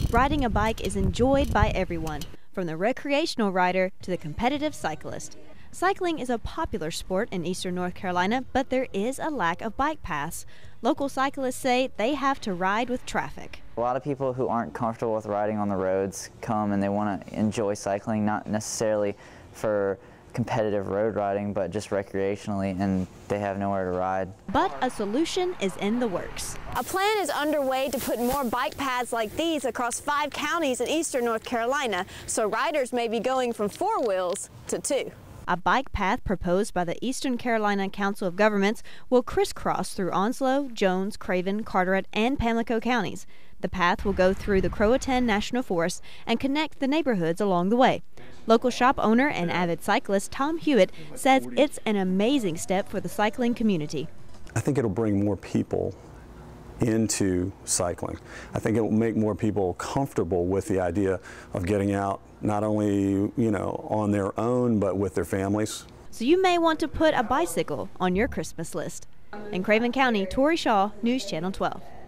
riding a bike is enjoyed by everyone, from the recreational rider to the competitive cyclist. Cycling is a popular sport in eastern North Carolina, but there is a lack of bike paths. Local cyclists say they have to ride with traffic. A lot of people who aren't comfortable with riding on the roads come and they want to enjoy cycling, not necessarily for competitive road riding, but just recreationally, and they have nowhere to ride. But a solution is in the works. A plan is underway to put more bike paths like these across 5 counties in eastern North Carolina, so riders may be going from 4 wheels to 2. A bike path proposed by the Eastern Carolina Council of Governments will crisscross through Onslow, Jones, Craven, Carteret, and Pamlico counties. The path will go through the Croatan National Forest and connect the neighborhoods along the way. Local shop owner and avid cyclist Tom Hewitt says it's an amazing step for the cycling community. I think it'll bring more people into cycling. I think it will make more people comfortable with the idea of getting out, not only, on their own, but with their families. So you may want to put a bicycle on your Christmas list. In Craven County, Tori Shaw, News Channel 12.